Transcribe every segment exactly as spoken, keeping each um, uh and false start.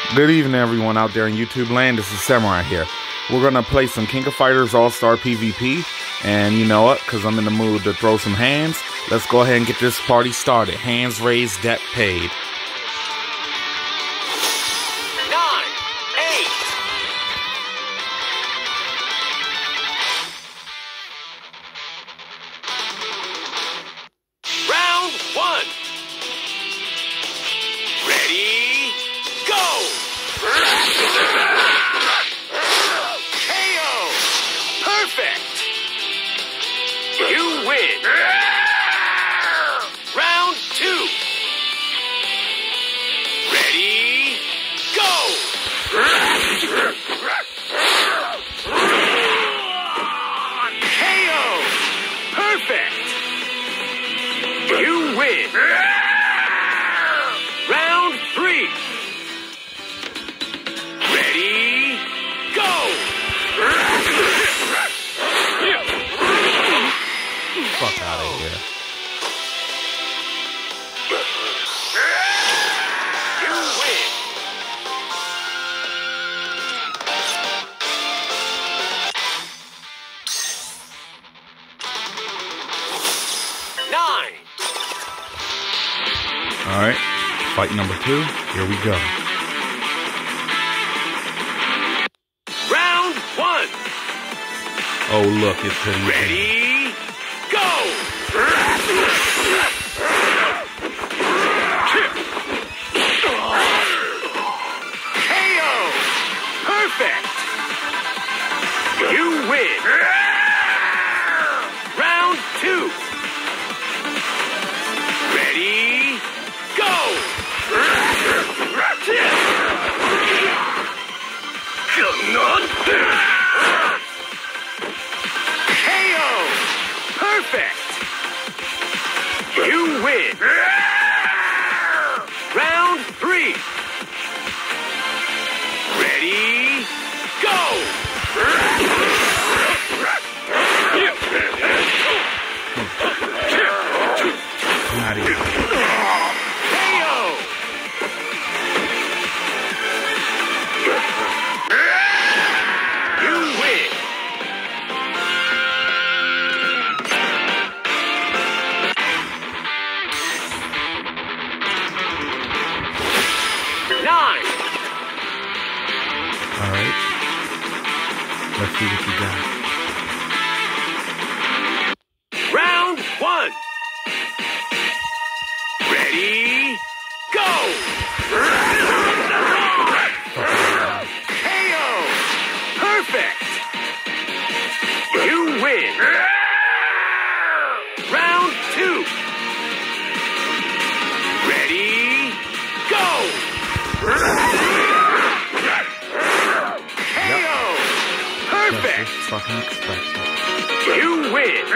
Good evening, everyone out there in YouTube land. This is Samurai here. We're going to play some King of Fighters All-Star PvP. And you know what? Because I'm in the mood to throw some hands, let's go ahead and get this party started. Hands raised, debt paid. Nine, eight. Round one. Ready, go! K O! Perfect! You win! Round two. Ready, go! K O! Perfect! You win! Round three. Ready, go! Fuck out of here. You win! Nine. Alright, fight number two. Here we go. Round one. Oh, look, it's pretty. Ready, go! K O! Perfect! You win! Round two. Ready, go! K O! Perfect! You win! Round three. Ready, go! Not even. K O! You win! Nine. Alright. Let's see what you got. Round one. Ready, go! K O! Perfect! You win! Round two. Ready, go! K O! Perfect! Just fucking expected. You win!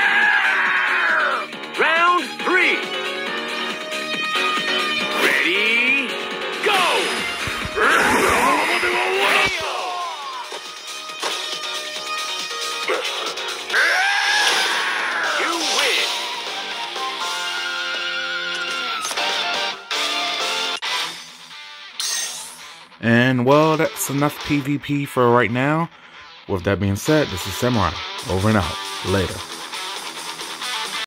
Round three. Ready, go! You win! And well, that's enough PvP for right now. With that being said, this is Samurai. Over and out. Later.